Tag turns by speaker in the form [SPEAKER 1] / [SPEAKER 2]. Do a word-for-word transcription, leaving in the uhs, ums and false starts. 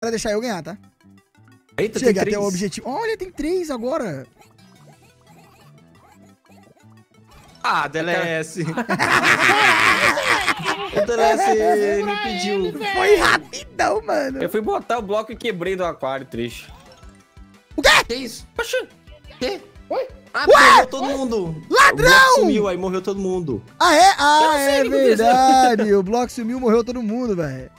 [SPEAKER 1] pra deixar eu ganhar, tá?
[SPEAKER 2] Eita,
[SPEAKER 1] Chega
[SPEAKER 2] tem
[SPEAKER 1] até o
[SPEAKER 2] três.
[SPEAKER 1] objetivo. Olha, tem três agora.
[SPEAKER 2] Ah, D L S. O D L S me pediu.
[SPEAKER 1] Foi rapidão, mano.
[SPEAKER 3] Eu fui botar o bloco e quebrei do aquário, triste.
[SPEAKER 1] O quê?
[SPEAKER 2] Que isso?
[SPEAKER 3] Poxa,
[SPEAKER 2] Que? Oi? Ah,
[SPEAKER 1] Ué?
[SPEAKER 2] morreu todo mundo.
[SPEAKER 1] Ladrão!
[SPEAKER 2] O bloco sumiu, aí morreu todo mundo.
[SPEAKER 1] Ah, é? Ah,
[SPEAKER 3] Eu não sei
[SPEAKER 1] é
[SPEAKER 3] o que aconteceu.
[SPEAKER 1] verdade. O bloco sumiu, morreu todo mundo, velho.